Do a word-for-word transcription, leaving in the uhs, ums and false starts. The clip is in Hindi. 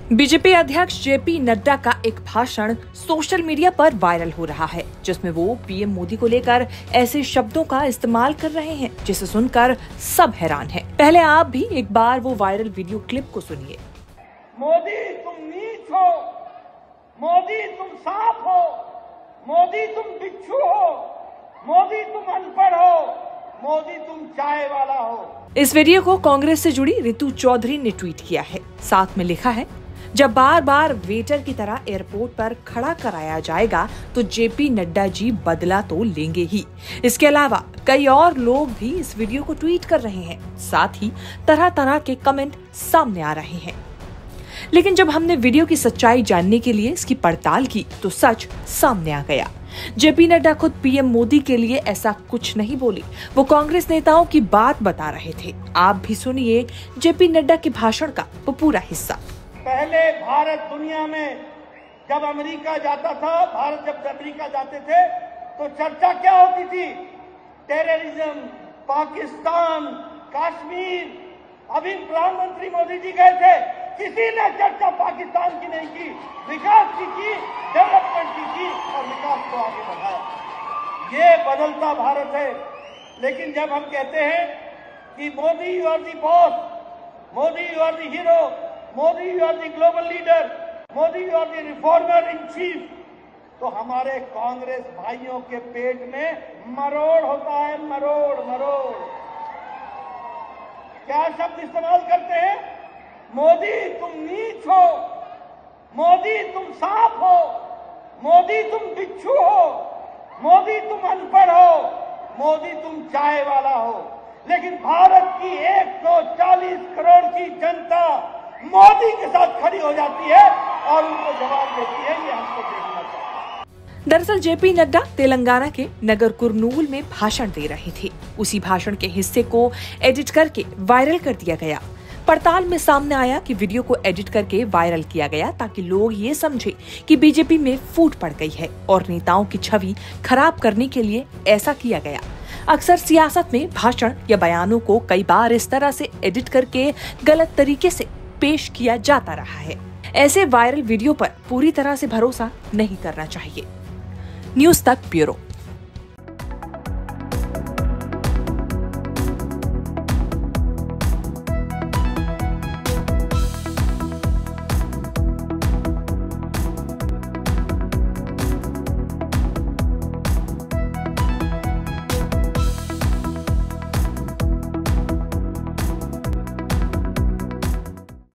बीजेपी अध्यक्ष जेपी नड्डा का एक भाषण सोशल मीडिया पर वायरल हो रहा है, जिसमें वो पीएम मोदी को लेकर ऐसे शब्दों का इस्तेमाल कर रहे हैं जिसे सुनकर सब हैरान हैं। पहले आप भी एक बार वो वायरल वीडियो क्लिप को सुनिए। मोदी तुम नीच हो, मोदी तुम सांप हो, मोदी तुम बिच्छू हो, मोदी तुम अनपढ़ हो, मोदी तुम चाय वाला हो। इस वीडियो को कांग्रेस से जुड़ी रितु चौधरी ने ट्वीट किया है। साथ में लिखा है, जब बार बार वेटर की तरह एयरपोर्ट पर खड़ा कराया जाएगा तो जेपी नड्डा जी बदला तो लेंगे ही। इसके अलावा कई और लोग भी इस वीडियो को ट्वीट कर रहे हैं। साथ ही तरह तरह के कमेंट सामने आ रहे हैं। लेकिन जब हमने वीडियो की सच्चाई जानने के लिए इसकी पड़ताल की तो सच सामने आ गया। जेपी नड्डा खुद पीएम मोदी के लिए ऐसा कुछ नहीं बोली, वो कांग्रेस नेताओं की बात बता रहे थे। आप भी सुनिए जेपी नड्डा के भाषण का वो पूरा हिस्सा। पहले भारत दुनिया में जब अमेरिका जाता था, भारत जब अमेरिका जाते थे तो चर्चा क्या होती थी? टेररिज्म, पाकिस्तान, कश्मीर। अभी प्रधानमंत्री मोदी जी गए थे, किसी ने चर्चा पाकिस्तान की नहीं की, विकास की की, डेवलपमेंट की की और विकास को आगे बढ़ाया। ये बदलता भारत है। लेकिन जब हम कहते हैं कि Modi you are the boss, Modi you are the hero, Modi you are the global leader, Modi you are the reformer in chief, तो हमारे कांग्रेस भाइयों के पेट में मरोड़ होता है। मरोड़ मरोड़ क्या शब्द इस्तेमाल करते हैं? मोदी तुम नीच हो, मोदी तुम सांप हो, मोदी तुम बिच्छू हो, मोदी तुम अनपढ़ हो, मोदी तुम चाय वाला हो। लेकिन भारत की एक सौ चालीस करोड़ की जनता मोदी के साथ खड़ी हो जाती है और उनको जवाब देती है। ये हमको देखना चाहिए। दरअसल जेपी नड्डा तेलंगाना के नगर कुर्नूल में भाषण दे रहे थे। उसी भाषण के हिस्से को एडिट करके वायरल कर दिया गया। पड़ताल में सामने आया कि वीडियो को एडिट करके वायरल किया गया ताकि लोग ये समझे कि बीजेपी में फूट पड़ गई है और नेताओं की छवि खराब करने के लिए ऐसा किया गया। अक्सर सियासत में भाषण या बयानों को कई बार इस तरह से एडिट करके गलत तरीके से पेश किया जाता रहा है। ऐसे वायरल वीडियो पर पूरी तरह से भरोसा नहीं करना चाहिए। न्यूज़ तक ब्यूरो।